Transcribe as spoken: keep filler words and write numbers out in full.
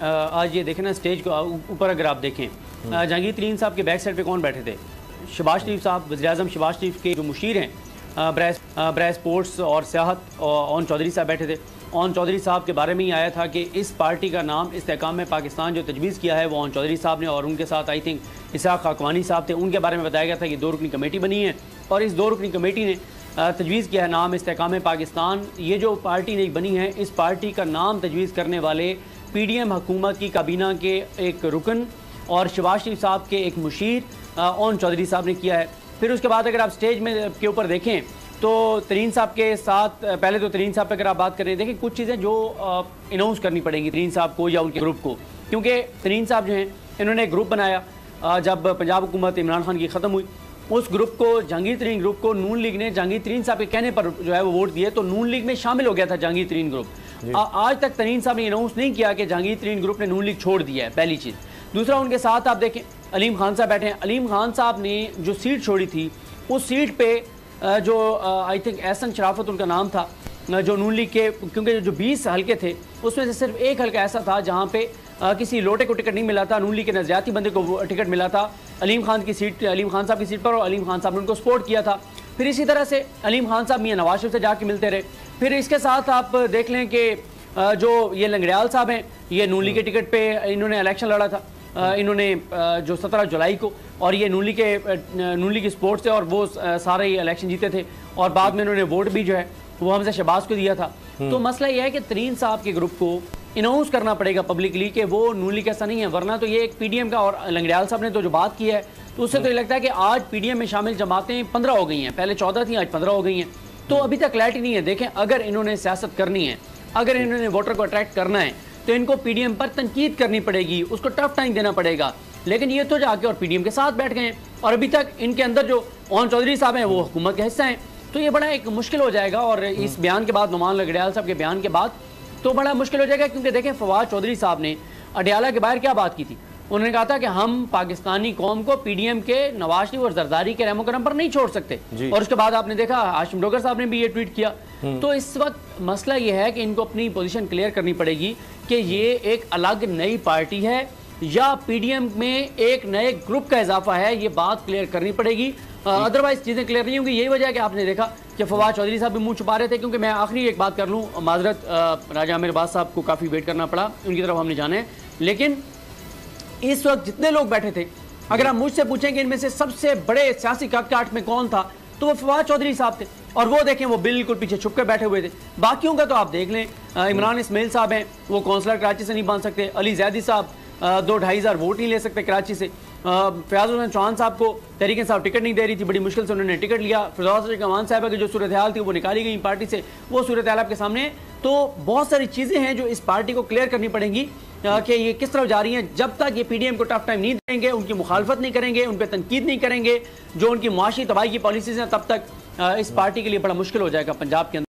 آج یہ دیکھیں نا اسٹیج کو اوپر اگر آپ دیکھیں جہانگیر ترین صاحب کے بیک سائڈ پہ کون بیٹھے تھے؟ شہباز شریف صاحب، وزیر اعظم شہباز شریف کے جو مشیر ہیں برائے اسپورٹس اور سیاحت، اون چودھری صاحب بیٹھے تھے۔ اون چودھری صاحب کے بارے میں ہی آیا تھا کہ اس پارٹی کا نام استحکام پاکستان جو تجویز کیا ہے وہ اون چودھری صاحب نے، اور ان کے ساتھ آئی تھنک اسحاق خاکوانی صاحب تھے، ان کے بارے میں بتایا گیا تھا کہ دو رکنی کمیٹی بنی ہے اور اس دو رکنی کمیٹی نے تجویز کیا ہے نام استحکام پاکستان۔ یہ جو پارٹی نہیں بنی ہے، اس پارٹی کا نام تجویز کرنے والے پی ڈی ایم حکومت کی کابینہ کے ایک رکن اور شہباز شریف صاحب کے ایک مشیر اون چودھری صاحب نے کیا ہے۔ پھر اس کے بعد اگر آپ اسٹیج میں کے اوپر دیکھیں تو ترین صاحب کے ساتھ، پہلے تو ترین صاحب پہ اگر آپ بات کریں، دیکھیں کچھ چیزیں جو اناؤنس کرنی پڑیں گی ترین صاحب کو یا ان کے گروپ کو، کیونکہ ترین صاحب جو ہیں انہوں نے ایک گروپ بنایا جب پنجاب حکومت عمران خان کی ختم ہوئی۔ اس گروپ کو، جہانگیر ترین گروپ کو نون لیگ نے جہانگیر ترین صاحب کے کہنے پر جو ہے وہ ووٹ دیے، تو نون لیگ میں شامل ہو گیا تھا جہانگیر ترین گروپ۔ آج تک ترین صاحب نے اناؤنس نہیں کیا کہ جہانگیر ترین گروپ نے نون لیگ چھوڑ دیا ہے، پہلی چیز۔ دوسرا، ان کے ساتھ آپ دیکھیں علیم خان صاحب بیٹھے ہیں۔ علیم خان صاحب نے جو سیٹ چھوڑی تھی، اس سیٹ پہ جو آئی تھنک احسن شرافت ان کا نام تھا، جو نون لیگ کے، کیونکہ جو بیس حلقے تھے اس میں سے صرف ایک حلقہ ایسا تھا جہاں پہ کسی لوٹے کو ٹکٹ نہیں ملا تھا، نون لیگ کے نظریاتی بندے کو ٹکٹ ملا تھا علیم خان کی سیٹ، علیم خان صاحب کی سیٹ پر، اور علیم خان صاحب نے ان کو سپورٹ کیا تھا۔ پھر اسی طرح سے علیم خان صاحب میاں نواز شریف سے جا کے ملتے رہے۔ پھر اس کے ساتھ آپ دیکھ لیں کہ جو یہ لنگڑیال صاحب ہیں، یہ نون لیگ کے ٹکٹ پہ انہوں نے الیکشن لڑا تھا، انہوں نے جو سترہ جولائی کو، اور یہ نون لیگ کے نون لیگ اسپورٹس سے، اور وہ سارے ہی الیکشن جیتے تھے، اور بعد میں انہوں نے ووٹ بھی جو ہے وہ حمزہ شہباز کو دیا تھا۔ تو مسئلہ یہ ہے کہ ترین صاحب کے گروپ کو اناؤنس کرنا پڑے گا پبلکلی کہ وہ نون لیگ ایسا نہیں ہے، ورنہ تو یہ ایک پی ڈی ایم کا، اور لنگڑیال صاحب نے تو جو بات کی ہے تو اس سے تو یہ لگتا ہے کہ آج پی ڈی ایم میں شامل جماعتیں پندرہ ہو گئی ہیں، پہلے چودہ تھیں آج پندرہ ہو گئی ہیں۔ تو ابھی تک کلیئرٹی نہیں ہے۔ دیکھیں اگر انہوں نے سیاست کرنی ہے، اگر انہوں نے ووٹر کو اٹریکٹ کرنا ہے، تو ان کو پی ڈی ایم پر تنقید کرنی پڑے گی، اس کو ٹف ٹائم دینا پڑے گا۔ لیکن یہ تو جا کے اور پی ڈی ایم کے ساتھ بیٹھ گئے ہیں، اور ابھی تک ان کے اندر جو اون چودھری صاحب ہیں وہ حکومت کے حصہ ہیں، تو یہ بڑا ایک مشکل ہو جائے گا۔ اور اس بیان کے بعد، نعمان لنگڑیال صاحب کے بیان کے بعد تو بڑا مشکل ہو جائے گا، کیونکہ دیکھیں فواد چودھری صاحب نے اڈیالہ کے باہر کیا بات کی تھی؟ انہوں نے کہا تھا کہ ہم پاکستانی قوم کو پی ڈی ایم کے، نواز شریف اور زرداری کے رحم و کرم پر نہیں چھوڑ سکتے، اور اس کے بعد آپ نے دیکھا ہاشم ڈوگر صاحب نے بھی یہ ٹویٹ کیا۔ تو اس وقت مسئلہ یہ ہے کہ ان کو اپنی پوزیشن کلیئر کرنی پڑے گی کہ یہ ایک الگ نئی پارٹی ہے یا پی ڈی ایم میں ایک نئے گروپ کا اضافہ ہے، یہ بات کلیئر کرنی پڑے گی، ادروائز چیزیں کلیئر نہیں ہوں گی۔ یہی وجہ ہے کہ آپ نے دیکھا کہ فواد چودھری صاحب بھی منہ چھپا رہے تھے، کیونکہ میں آخری ایک بات کر لوں، معذرت راجہ عامر عباس صاحب کو کافی ویٹ کرنا پڑا، ان کی طرف ہم نے جانا ہے، لیکن اس وقت جتنے لوگ بیٹھے تھے، اگر آپ مجھ سے پوچھیں کہ ان میں سے سب سے بڑے سیاسی کاٹ میں کون تھا، تو وہ فواد چودھری صاحب تھے، اور وہ دیکھیں وہ بالکل پیچھے چھپ کے بیٹھے ہوئے تھے۔ باقیوں کا تو آپ دیکھ لیں، عمران اسماعیل صاحب ہیں، وہ کونسلر کراچی سے نہیں بن سکتے، علی زیدی صاحب دو ڈھائی ہزار ووٹ نہیں لے سکتے کراچی سے، فیاض حسین چوہان صاحب کو تحریک انصاف ٹکٹ نہیں دے رہی تھی، بڑی مشکل سے انہوں نے ٹکٹ لیا، فردوس امان صاحبہ کی جو صورتحال تھی وہ نکالی گئی پارٹی سے، وہ صورتحال آپ کے سامنے ہے۔ تو بہت ساری چیزیں ہیں جو اس پارٹی کو کلیئر کرنی پڑیں گی کہ یہ کس طرف جا رہی ہیں۔ جب تک یہ پی ڈی ایم کو ٹف ٹائم نہیں دیں گے، ان کی مخالفت نہیں کریں گے، ان پہ تنقید نہیں کریں گے، جو ان کی معاشی تباہی کی پالیسیز ہیں، تب تک اس پارٹی کے لیے بڑا مشکل ہو جائے گا پنجاب کے اندر۔